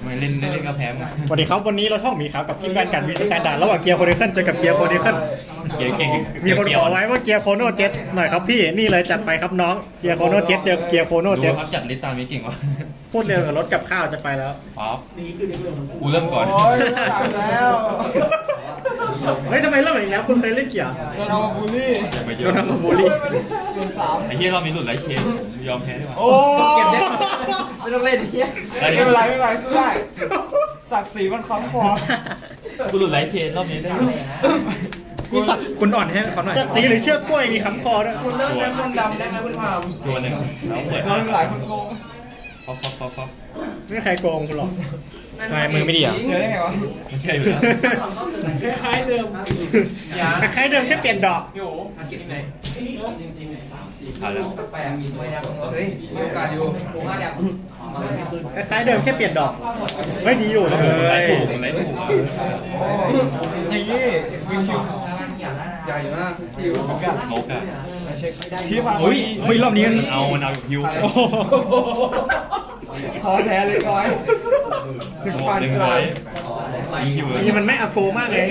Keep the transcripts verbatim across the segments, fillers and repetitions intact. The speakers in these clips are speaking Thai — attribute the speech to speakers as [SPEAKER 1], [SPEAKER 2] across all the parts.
[SPEAKER 1] ไม่เล่นเล่นก็แพ้มา
[SPEAKER 2] สวัสดีครับวันนี้เราท่องมีครับกับทีมการกันวิธีการด่าระหว่างเกียร์โคเดเคิลเจอกับเกียร์โคเดเคิล
[SPEAKER 1] เกียร์เก่ง
[SPEAKER 2] มีคนขอไว้ว่าเกียร์โคโนเจ็ตหน่อยครับพี่นี่เลยจัดไปครับน้องเกียร์โคโนเจ็ตเจอเกียร์โคโนเจ็ต
[SPEAKER 1] ครับจัดลิสต์ตามนี้เก่งวะ
[SPEAKER 2] พูดเร็วกับรถกับข้าวจะไปแล้ว
[SPEAKER 1] ครับกูเริ่มก่อน
[SPEAKER 3] โอ้ยแล้ว
[SPEAKER 2] เฮ้ยทำไมเริ่มอีกแล้วคุณเคยเล่นเกียร์
[SPEAKER 3] โดนเอามาบูลลี่
[SPEAKER 2] โดนเอามาบูลลี่
[SPEAKER 1] ไอ้เหี้ยเรามีหลุดไลท์เชนยอมแพ้ดีกว่า
[SPEAKER 3] โอ้
[SPEAKER 2] เก็บได้ไม่ต้องเล่นเฮีย
[SPEAKER 3] ไม่เป็นไรไม่เป็นไรสู้ได้ศักดิ์ศรีมันค้ำคอ
[SPEAKER 1] กูหลุดไลท์เชนรอบนี้ได้
[SPEAKER 2] มีสักคุณอ่อนให้เขาหน่อยสักสีหรือเชือกกล้วยมีคำคอด้วย
[SPEAKER 3] คุณเลิกใช้คนดำได้ไหมคุณพาม
[SPEAKER 1] ตัวหนึ่งแล้วเปิด
[SPEAKER 3] โดนหลายคนโกง
[SPEAKER 1] ฟอกฟอกฟอกฟอก
[SPEAKER 2] ไม่ใครโกงคุณหรอก
[SPEAKER 4] ทำไมมือไม่ดีอ่ะ
[SPEAKER 3] เจอได้ไงวะ
[SPEAKER 1] มันใช่อยู่แล้ว
[SPEAKER 2] คล้ายเดิมคล้ายเดิมแค่เปลี่ยนดอก
[SPEAKER 3] อยู่ที่ไหน
[SPEAKER 1] เอาแล้ว
[SPEAKER 3] แปลงมีตัวยังเฮ้ยมีโอกาสอยู่ผมว่าแบบ
[SPEAKER 2] คล้ายเดิมแค่เปลี่ยนดอกไม่ดีอยู่เลย
[SPEAKER 1] ไรถูกไรถูก
[SPEAKER 3] อย่างนี้วิชิวใหญ่มากชิวเหมือนกัน
[SPEAKER 1] นกอ่ะ
[SPEAKER 3] พี่มา
[SPEAKER 4] อุ้ยอุ้ยรอบนี้
[SPEAKER 1] เอามันเอาอยู่ฮิว
[SPEAKER 3] พอแท้เลยก้อย
[SPEAKER 1] ถึงปันกลาง
[SPEAKER 2] นี่มันไม่อาโกมากเลย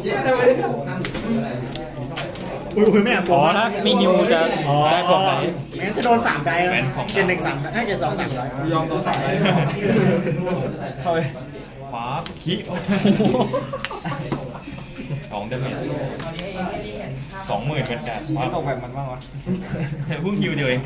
[SPEAKER 2] อุ้ยอุ้ยไม่อาโก
[SPEAKER 4] ถ้ามีฮิวจะได้บอกไหน
[SPEAKER 2] แม้จะโดนสามได้แล้วเจนหนึ่งสามให้เจนสองสามร้อย
[SPEAKER 3] ยอมตัวสามได้เข้าไป
[SPEAKER 1] ฟ้าขี้สองเดือนสองหมื่นเป็นการ
[SPEAKER 3] ว่าตกแบบมันบ้างวะ
[SPEAKER 1] เพิ่งฮิวเดียวเอง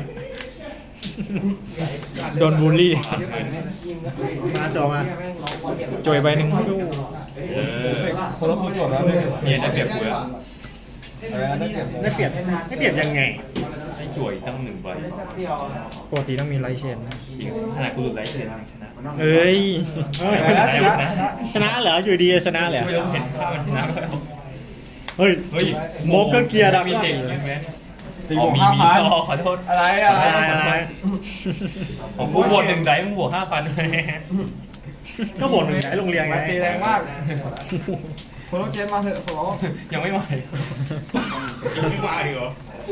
[SPEAKER 4] โดนบูลลี่
[SPEAKER 2] มาจอมา
[SPEAKER 4] จอยใบหนึ่ง
[SPEAKER 3] คนละคนจดแล้ว
[SPEAKER 1] เนี่ยได้เปรียบกูแล้ว
[SPEAKER 2] ได้เปรียบได้เปรียบยังไง
[SPEAKER 1] ให้จ่วยตั้งหนึ่งใบ
[SPEAKER 4] ปกติต้องมีไลท์เชนนะ
[SPEAKER 1] ขนาดกูหลุดไลท์เชนชนะ
[SPEAKER 4] เอ้ย
[SPEAKER 2] ชนะเหรออยู่ดีชนะเหรอ
[SPEAKER 1] ไม่ต้องเห็นถ้ามันชนะก็
[SPEAKER 2] เฮ้ยเฮ้ยโมกก็เกียร์ดับ
[SPEAKER 1] มีเด็กใช่ไหม
[SPEAKER 3] ตีบวกห้าพัน
[SPEAKER 1] ขอโทษ
[SPEAKER 3] อะไรอะไร
[SPEAKER 2] อะไร
[SPEAKER 1] ผมกูบวกหนึ่งไดมึงบวกห้าพัน
[SPEAKER 2] ก็บวกหนึ่งไดโรงเรียนไง
[SPEAKER 3] ตีแรงมากคนต้องเจนมาเถอะขอ
[SPEAKER 1] ยังไม่มายังไม่มาอีกเหรอ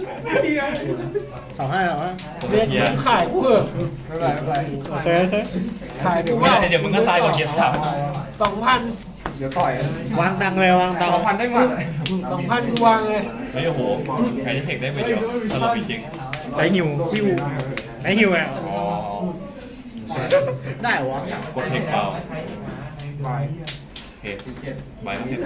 [SPEAKER 2] สองห้าสองห้า
[SPEAKER 4] เรียนขายกูเหรอ
[SPEAKER 3] ไม่เป็นไรไม่เป็นไร
[SPEAKER 2] ขาย
[SPEAKER 1] กูว่าเดี๋ยวมึงก็ตายก่อนเกียร์สาม
[SPEAKER 4] สองพัน
[SPEAKER 3] เดี๋ยวต่อยว
[SPEAKER 2] างตังเลยวางตัง
[SPEAKER 3] สองพันได้มา
[SPEAKER 4] สองพันกูวางเลย
[SPEAKER 1] เฮ้ยโอ้โหใครที่เทคได้ไปเยอะตลอดจริง
[SPEAKER 4] ได้ฮิวฮิว
[SPEAKER 2] ไอฮิวไงได้หร
[SPEAKER 1] อกดเทคเปล่าโอเคใบไม่เก็บ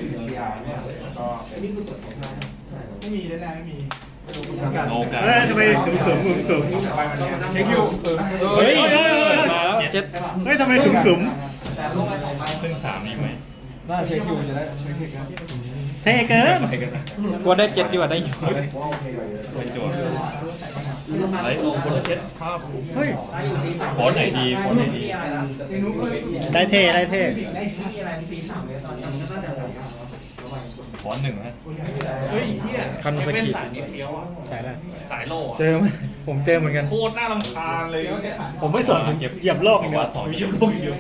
[SPEAKER 3] ไม่มีได้ไม่มี
[SPEAKER 1] โอกาส
[SPEAKER 2] เฮ้ยทำไมขึมขึมขึมขึม
[SPEAKER 3] เช็คคิว
[SPEAKER 4] เฮ้ยมาแล้วเจ็ด
[SPEAKER 2] เฮ้ยทำไมขึมขึม
[SPEAKER 1] ขึ้นสามนี่ไหม
[SPEAKER 3] น่าเช็คคิวจะได้เช็คคิว
[SPEAKER 2] เท่เกิน
[SPEAKER 4] กว่าได้เจ็ดดีกว่าได้ฮิว
[SPEAKER 1] เป็นโจทย์ไอ้โอ้คนละเจ็ดภาพ
[SPEAKER 2] เฮ้ย
[SPEAKER 1] ฟอนไหนดีฟอนไหนดี
[SPEAKER 2] ได้เท่ได้เท่
[SPEAKER 1] ฟอนหนึ่งฮะ
[SPEAKER 4] เฮ้ยคันสกิด
[SPEAKER 2] ใช่ได้
[SPEAKER 1] สายโล
[SPEAKER 4] เจอผมเจอเหมือนกัน
[SPEAKER 1] โคตรน่ารำคาญเลย
[SPEAKER 2] ผมไม่สนเหยียบเหยียบโลกอีกแล้ว
[SPEAKER 1] เหยียบโลกอีกเยอะ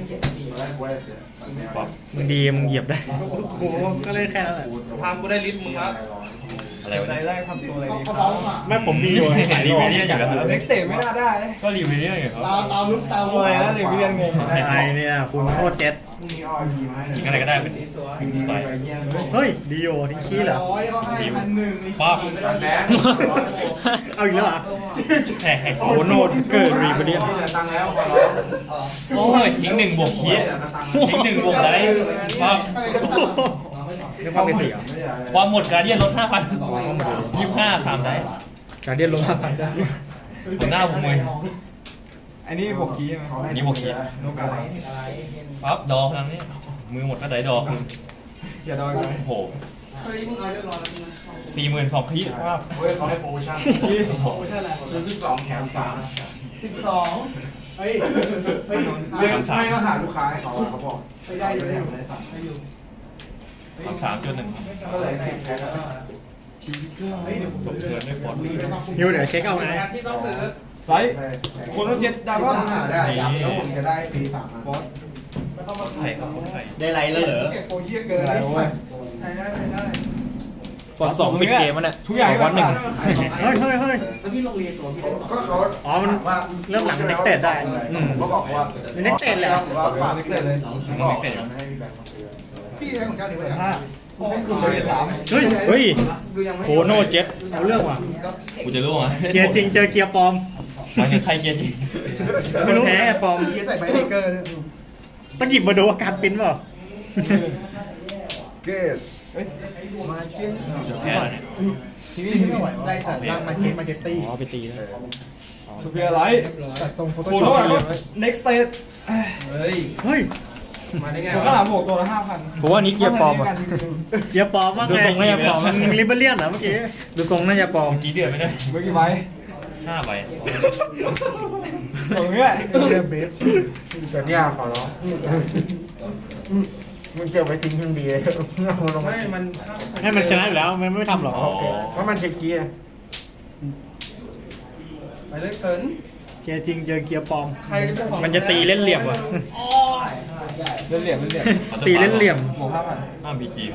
[SPEAKER 4] มึงดีมึงเหยียบได้
[SPEAKER 2] กูก็เล่นแค่นั้นแหละ
[SPEAKER 3] พามกูได้ลิฟต์มึงละ
[SPEAKER 1] อะไรวะ
[SPEAKER 3] ใจแรกทำตัวอะไรดี
[SPEAKER 2] แม่ผมมีอยู่
[SPEAKER 1] รีวิวเนี่ยอยู่แล้ว
[SPEAKER 3] เล็กเตะไม่น่าได้
[SPEAKER 1] ก็รีวิวเนี่ยอยู่ครับ
[SPEAKER 3] ตาตาลุกตาอะไรนะรีวิวงง
[SPEAKER 2] ไอ้เนี่ยคุณโคตรเจ็ด
[SPEAKER 1] อะไรก็ได้เป็นไป
[SPEAKER 2] เฮ้ยดีโอที่ขี้เหรอ
[SPEAKER 1] ป๊อป
[SPEAKER 2] เอาอีกแล้วอ่ะ
[SPEAKER 4] โอ้โนดเกิดรีบเดียน
[SPEAKER 1] โอ้ยทิ้งหนึ่งบวกขี้ทิ้งหนึ่งบวกอะไรป๊อป
[SPEAKER 4] เรื่องความเป็นสี่
[SPEAKER 1] ความหมดการเดียนลดห้าพันยี่สิบห้าสามได้
[SPEAKER 4] การเดียนลดห้าพันได้
[SPEAKER 1] ผมหน้าผมมือ
[SPEAKER 3] อันนี้บวกขี้ไหม
[SPEAKER 1] นี่บวกขี้ปั๊บดอกทางนี้มือหมดก็ได้ดอก
[SPEAKER 3] อย่าดอกเลย
[SPEAKER 1] โหสี่หมื่นสองขี้ครับ
[SPEAKER 3] เฮ้ยเขาให้โปรโมชั่นโปรโมชั่นอะไรซื้อสิบสองแถมสามสิบสองเฮ้ยเฮ้ยไม่ก็หาลูกค้าให้เขาเขาบอกไม่ได้อยู่ได้อยู่ในสั่งให้อยู่
[SPEAKER 1] สามจุดหนึ่ง
[SPEAKER 3] ก็เลยสิบแพ้แล้ว
[SPEAKER 1] จบเกินด้วยฟอนต์
[SPEAKER 2] ฮิวเดี๋ยวเช็คเอาไง
[SPEAKER 3] ที่ต้องซื้อไซส์คนต้องเจ็ดดาวก็ได้แล้วผมจะได้ปีสามฟอนต์
[SPEAKER 1] ไทยครับคนไทย
[SPEAKER 2] ได้ไรแล้วเหรอ
[SPEAKER 3] เก็บโปรเยี่ยเกินได้ใช่ได้ได้
[SPEAKER 4] ฟอนต์สองปิดเกมมันน่ะ
[SPEAKER 5] ทุกอย่าง
[SPEAKER 4] วันหนึ่ง
[SPEAKER 2] เฮ้ยเฮ้ยเฮ้ย
[SPEAKER 3] ก็เขา
[SPEAKER 2] อ๋อมันเริ่มหลังเน็กเตดได้
[SPEAKER 4] อืม
[SPEAKER 3] ก็บอกว่า
[SPEAKER 2] เน็กเตดเลยเหรอ
[SPEAKER 3] ว่าฝากเน็กเต็ดเลย
[SPEAKER 1] ไม่เป็น
[SPEAKER 3] พี่ใช้ของเจ้านี้ไว้ยัง
[SPEAKER 5] ห้าคุณเลยสาม
[SPEAKER 2] เฮ้ย
[SPEAKER 4] เฮ้ยโคโนเจ็ต
[SPEAKER 2] เอาเรื่องว่ะ
[SPEAKER 1] กูจะรู้อ่ะ
[SPEAKER 2] เกียร์จริงเจอเกียร์ปลอม
[SPEAKER 1] หมายถึงใครเกียร์จริง
[SPEAKER 2] ไม่รู้
[SPEAKER 4] แพ้ปลอม
[SPEAKER 3] พี่ใส่ไบเบเกอร์
[SPEAKER 2] ต้องหยิบมาดูอาการปิ้นเปล่า
[SPEAKER 3] เกสมาเจน
[SPEAKER 1] แพ้แล้วเนี่ย
[SPEAKER 3] ทีนี้ไม่ไหวได้แต่ร่างมาเจนมาเจตตี้
[SPEAKER 4] อ๋อไปตีแล้ว
[SPEAKER 5] สุเฟียไลท์
[SPEAKER 3] ตัดทรงโฟโต้
[SPEAKER 5] โค
[SPEAKER 3] ช็
[SPEAKER 5] โน่
[SPEAKER 3] อป
[SPEAKER 5] ก็ next stage
[SPEAKER 3] เฮ้ย
[SPEAKER 2] เฮ้ย
[SPEAKER 3] มาได้ไง
[SPEAKER 5] ผมข้างหลังบวกตัวละห้าพัน
[SPEAKER 4] ผมว่านี้เกียร์ปลอมอ่ะ
[SPEAKER 2] เกียร์ปลอมมาก
[SPEAKER 4] ดู
[SPEAKER 2] ไง
[SPEAKER 4] ทรงน่าจะปลอม
[SPEAKER 2] มึงลิเบเลียนเหรอเมื่อกี้
[SPEAKER 4] ดูทรงน่าจะปลอม
[SPEAKER 1] เมื่อกี้เดือดไปได้
[SPEAKER 5] เมื่อกี้ไว้
[SPEAKER 1] ห้าใบ
[SPEAKER 5] ตรงเนี้ย
[SPEAKER 3] เรียบเบสจะเนี่ยขอร้องมึงเก็บไว้ทิ้งทั้งดีเลยไม่มัน
[SPEAKER 2] ให้มันชนะอยู่แล้วมันไม่ทำหรอก
[SPEAKER 1] อ๋อ
[SPEAKER 3] เพราะมันเช็คคีย์ไปเลยเขิน
[SPEAKER 2] เกียร์จริงเจอเกียร์ปลอม
[SPEAKER 3] ใครจะของ
[SPEAKER 4] มันจะตีเล่นเหลี่ยมว่ะ
[SPEAKER 5] เล่นเหลี่ยมเล่นเหลี่ยม
[SPEAKER 4] ตีเล่นเหลี่ยม
[SPEAKER 5] บวกห้าพัน
[SPEAKER 1] ห้ามบีจี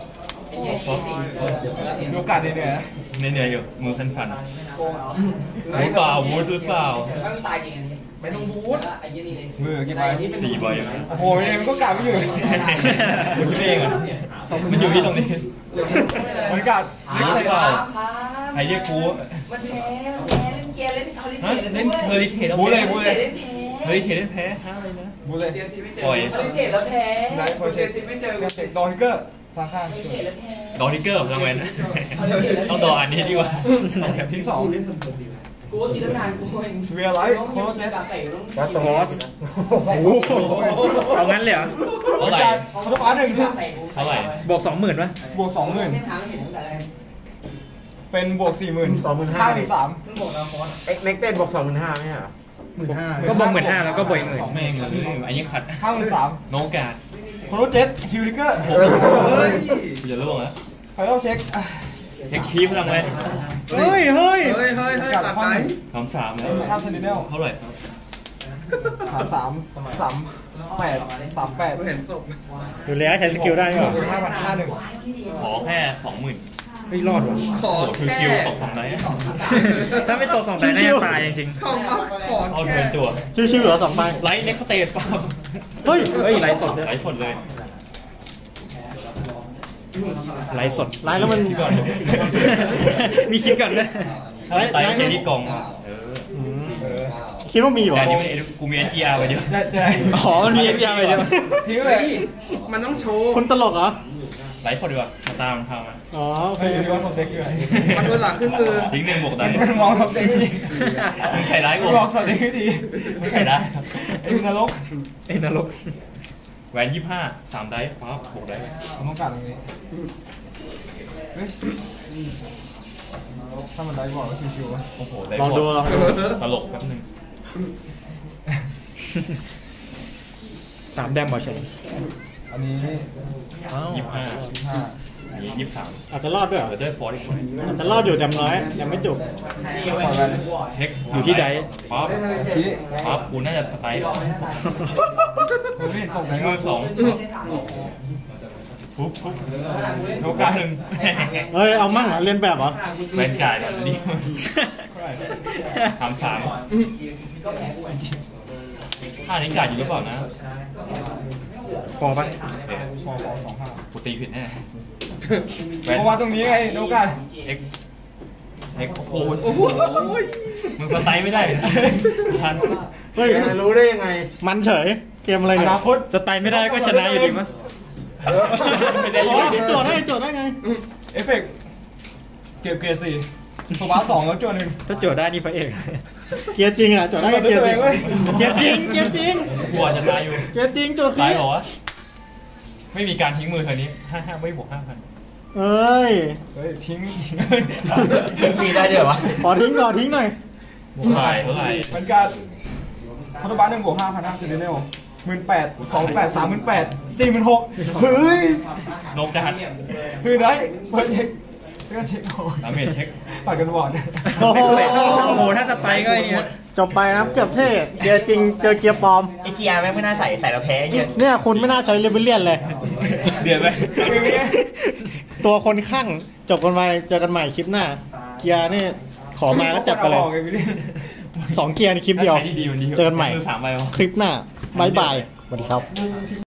[SPEAKER 5] มีโอกาสเหนื่อยๆนะ
[SPEAKER 1] เหนื่อยๆอยู่มือฟันฟันหรือเปล่าวูดหรือเปล่า
[SPEAKER 6] ตายจริงอันนี้
[SPEAKER 3] ไม่ต้องบูท
[SPEAKER 6] ไอ้ยี่นี่เลย
[SPEAKER 5] มือกี่ใบ
[SPEAKER 1] ตีใบอย่างนั้น
[SPEAKER 5] โอ้โหยังมันก็กาดไม่อยู่
[SPEAKER 1] กูคิดเองอ่ะมันอยู่ที่ตรงนี้
[SPEAKER 5] มันกาด next stage
[SPEAKER 1] ใครเรียกกู
[SPEAKER 6] มันแพ้แพ้เล่นเกียร์เล่นเฮลิ
[SPEAKER 1] ฮะ
[SPEAKER 6] เทต
[SPEAKER 1] เล่นเฮอริเทส
[SPEAKER 5] บูเลยบูเลย
[SPEAKER 6] เล่นแพ้
[SPEAKER 1] เฮอริเทสเล่นแพ้ห้าอะไรนะ
[SPEAKER 5] บูเลย
[SPEAKER 1] ปล่อย
[SPEAKER 6] เฮลิเทตแล้วแพ้
[SPEAKER 5] ไลท์พอเช็คไม่เจอเช็คดอฮิเกอร์ทางข้าง
[SPEAKER 6] เฮลิเทตแล้วแพ้
[SPEAKER 1] ดอทิกเกอร์กับรางวัลต้องดออันนี้ดีกว่า
[SPEAKER 5] ทิ้งสอง
[SPEAKER 6] กูก็คิดตั้งนานกูเอง
[SPEAKER 5] เวียไลท์โคโนเจ็ต
[SPEAKER 3] วัดตรง
[SPEAKER 4] ฟอสโอ้โหเอางั้นเลยเหรอ
[SPEAKER 1] เท่าไหร่
[SPEAKER 5] คาร์ฟ้าหนึ่ง
[SPEAKER 1] เท่าไหร่
[SPEAKER 4] บวกสองหมื่นป่ะ
[SPEAKER 5] บวกสองหมื่น
[SPEAKER 6] ไม่ทางเห็นตั้งแต่แรก
[SPEAKER 5] เป็นบวกสี่หมื่น
[SPEAKER 3] สองหมื่นห้า
[SPEAKER 5] ข้างอีกสาม
[SPEAKER 6] มึงบอกนะฟอน
[SPEAKER 3] เอ็กเน็กเต็ดบอกสองหมื่นห้าไหมฮะหมื่นห้า
[SPEAKER 4] ก็บวกหมื่นห้าแล้วก็บวกอีกหมื่น
[SPEAKER 1] แม่งเลยอันนี้ขัด
[SPEAKER 5] ข้างหมื่นสาม
[SPEAKER 1] โนกาด
[SPEAKER 5] โคโนเจ็ตฮิวลิเกอร์
[SPEAKER 1] โอ้โหกูจะล่วงแล้ว
[SPEAKER 5] ไฟนอลเช็ค
[SPEAKER 1] เช็คคีฟรางวัล
[SPEAKER 2] เฮ้ยเฮ้ย
[SPEAKER 3] เฮ้ยเฮ้ยเฮ้ย
[SPEAKER 5] กัด
[SPEAKER 3] ตัด
[SPEAKER 5] ข้อ
[SPEAKER 3] ใจ
[SPEAKER 5] หนึ่ง
[SPEAKER 1] สามสามแล้ว
[SPEAKER 5] ข้ามเซนติเนล
[SPEAKER 1] เท่าไหร่
[SPEAKER 5] หารสามสามแปดสามแปด
[SPEAKER 3] เห็นศพ
[SPEAKER 2] ดูแล้วใช้สกิลได้เหรอ
[SPEAKER 5] ห้าพันห้าหนึ่ง
[SPEAKER 1] ขอแค่สองหมื่น
[SPEAKER 4] ไม่รอดว่ะ
[SPEAKER 3] ขอ
[SPEAKER 1] โอ้โห
[SPEAKER 3] แค่
[SPEAKER 1] ชิวๆตกสองไดฟ์
[SPEAKER 4] ถ้าไม่ตกสองไดน่าจะตายจริง
[SPEAKER 3] เข้ามาขอ
[SPEAKER 1] เอา
[SPEAKER 3] แค่
[SPEAKER 1] เงินตัว
[SPEAKER 2] ชิวๆเหลือสองใบ
[SPEAKER 1] ไลท์เน็กสเตทปั๊บ
[SPEAKER 2] เฮ้ย
[SPEAKER 4] ๆเฮ้ยไลฟ์สดด้วย
[SPEAKER 1] ไลท์สดเลย
[SPEAKER 4] ไลฟ์สด
[SPEAKER 2] ไลน์แล้วมัน
[SPEAKER 1] ที่ก่อน
[SPEAKER 4] มีคลิปก่อนด้วย
[SPEAKER 1] ถ้าไลท์เจนี่กองเออ
[SPEAKER 2] อืมคิดว่ามีเหรอ
[SPEAKER 1] แต่อันนี้มันกูมีเอ็นจีอาร์ไปเดียว
[SPEAKER 5] ใช่ใช่
[SPEAKER 4] อ๋อมันมีเอฟยาไปเดียว
[SPEAKER 5] ทิ้งเลย
[SPEAKER 3] มันต้องโชว์
[SPEAKER 2] คุณตลกเหรอ
[SPEAKER 1] ไลท์สดดีกว่ามาตามมันพามา
[SPEAKER 2] อ๋อโอเค
[SPEAKER 5] ไม่รู้ว่าผมเด็กอยู่ไหน
[SPEAKER 3] มันตัวหลังขึ้นมือ
[SPEAKER 1] ทิ้งหนึ่งบวกได้
[SPEAKER 5] มันมองผมเด็กดี
[SPEAKER 1] มึงใครร้ายกู
[SPEAKER 5] มองสเด็กไม่ดี
[SPEAKER 1] มึงใครร้าย
[SPEAKER 5] ไอ้นรก
[SPEAKER 4] ไอ้นรก
[SPEAKER 1] แหวนยี่ห้าสามได้ปั๊บบวกได้
[SPEAKER 5] ผมต้องการตรงนี้เฮ้ยถ้ามันได้บอกก็ชิวๆวะ
[SPEAKER 1] โอ้โหได้
[SPEAKER 2] ลองดูลองดู
[SPEAKER 1] ตลกแป๊บนึง
[SPEAKER 4] สามแดมบอเชน
[SPEAKER 5] อันนี้
[SPEAKER 1] ยี่ห้า
[SPEAKER 5] ห้า
[SPEAKER 1] อันนี้ยี่สาม
[SPEAKER 2] อาจจะรอดด้วยเหรอ
[SPEAKER 1] เดี๋ยวได้ฟอร์ดอีกคน
[SPEAKER 2] อาจจะรอดอยู่จำน้อยยังไม่จบ
[SPEAKER 5] ขอแวน
[SPEAKER 1] เช็ค
[SPEAKER 4] อยู่ที่ใด
[SPEAKER 1] ปั๊บ
[SPEAKER 5] ชี้
[SPEAKER 1] ปั๊บกูน่าจะสไตล์
[SPEAKER 5] ผมไม่เห็นตกไหน
[SPEAKER 1] มือสองปุ๊บปุ๊บโนกาหนึ่ง
[SPEAKER 2] เฮ้ยเอามั่งเหรอเรียนแบบเหรอ
[SPEAKER 1] แวนจ่ายก่อนดิสามสาม
[SPEAKER 6] ก็แพ้กู
[SPEAKER 1] ห้านี้จ่ายอยู่หรือเปล่านะ
[SPEAKER 4] พอปะ
[SPEAKER 1] เอ๊ะ
[SPEAKER 5] สองสองห้า
[SPEAKER 1] กูตีผิดแน่
[SPEAKER 5] เพราะว่าตรงนี้ไงโนกัน
[SPEAKER 1] เอ็กเอ็กโอ้
[SPEAKER 3] โอ้โห
[SPEAKER 1] มึงสไตล์ไม่ได้ทัน
[SPEAKER 2] เฮ้ยรู้ได้ยังไง มันเฉยเกมอะไร
[SPEAKER 5] อ
[SPEAKER 2] เนี่ย
[SPEAKER 5] นาคต
[SPEAKER 4] สไตล์ไม่ได้ก็ชนะอยู่ดีมั้ง
[SPEAKER 1] ไม่ได้
[SPEAKER 2] อ๋
[SPEAKER 1] อ
[SPEAKER 2] อยู่ โจทย์ได้โจทย์ได้ไง
[SPEAKER 5] เอฟเฟกต์เก็บเกียร์สี่สปาสองแล้วจวนหนึ่ง
[SPEAKER 4] ถ้าโจทย์ได้นี่พระเอก
[SPEAKER 2] เกียร์จริงอ่ะโจทย์ได้เกียร์จริงเกียร์จริงเกียร์จริง
[SPEAKER 1] กลัวจะตายอยู่
[SPEAKER 2] เกียร์จริงโจทย์
[SPEAKER 1] ตาย
[SPEAKER 2] สิ
[SPEAKER 1] เหรอวะไม่มีการทิ้งมือเธอนี้ห้าห้าไม่บวกห้าพัน
[SPEAKER 2] เอ้ย
[SPEAKER 5] เฮ้ยทิ้ง
[SPEAKER 1] ทิ้งปีได้ด้วยวะ
[SPEAKER 2] ขอทิ้งขอทิ้งหน่อย
[SPEAKER 1] เท่าไหร่เท่าไหร่
[SPEAKER 5] มันการคาร์บานหนึ่งบวกห้าพันห้าเซนติเนลหมื่นแปดสองแปดสามหมื่นแปดสี่หมื่นหกเฮ้ย
[SPEAKER 1] นกการ
[SPEAKER 5] คือได้เปิดเช็คเพื่อเช็คเอา
[SPEAKER 1] ดาเมจเช็ค
[SPEAKER 5] ปัดกันบอร์ด
[SPEAKER 2] โอ้โห
[SPEAKER 4] โอ้โหถ้าสไตล์ก็ไอ้นี่
[SPEAKER 2] จบไปนะครับเกือบเท่เกียร์จริงเจอเกียร์ปลอม
[SPEAKER 6] ไอจีอาร์แม่งไม่น่าใส่ใส่แล้วแพ้เยอะ
[SPEAKER 2] เนี่ยคุณไม่น่าใช้เลเวลเลียนเลย
[SPEAKER 1] เดือดไหม
[SPEAKER 5] อย่างเงี้ย
[SPEAKER 2] ตัวคนข้างจบกันไปเจอกันใหม่คลิปหน้า เกียร์นี่ขอมาก็จัดไปเลย
[SPEAKER 5] อาออกไงพี่เนี่ย
[SPEAKER 2] สองเกียร์ในคลิปเดียว
[SPEAKER 1] ถ้าขายดีๆมันดี
[SPEAKER 2] เจอกันใหม่
[SPEAKER 1] มือสามใบวะ
[SPEAKER 2] คลิปหน้าบายบายสวัสดีครับ